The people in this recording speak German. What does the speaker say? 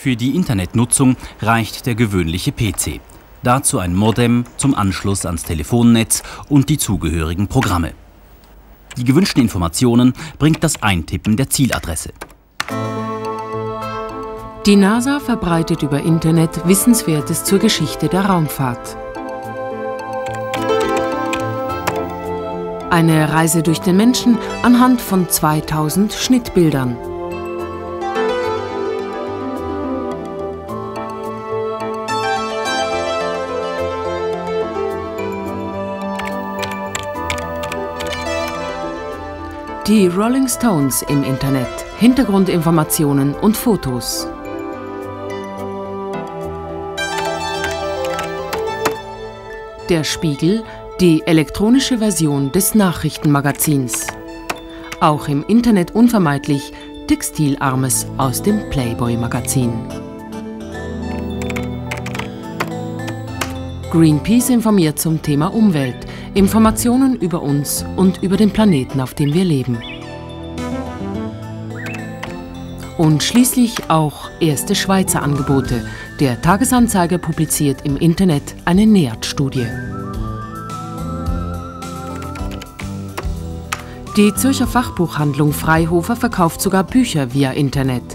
Für die Internetnutzung reicht der gewöhnliche PC. Dazu ein Modem zum Anschluss ans Telefonnetz und die zugehörigen Programme. Die gewünschten Informationen bringt das Eintippen der Zieladresse. Die NASA verbreitet über Internet Wissenswertes zur Geschichte der Raumfahrt. Eine Reise durch den Menschen anhand von 2000 Schnittbildern. Die Rolling Stones im Internet, Hintergrundinformationen und Fotos. Der Spiegel, die elektronische Version des Nachrichtenmagazins. Auch im Internet unvermeidlich Textilarmes aus dem Playboy-Magazin. Greenpeace informiert zum Thema Umwelt. Informationen über uns und über den Planeten, auf dem wir leben. Und schließlich auch erste Schweizer Angebote. Der Tagesanzeiger publiziert im Internet eine NEAT-Studie. Die Zürcher Fachbuchhandlung Freihofer verkauft sogar Bücher via Internet.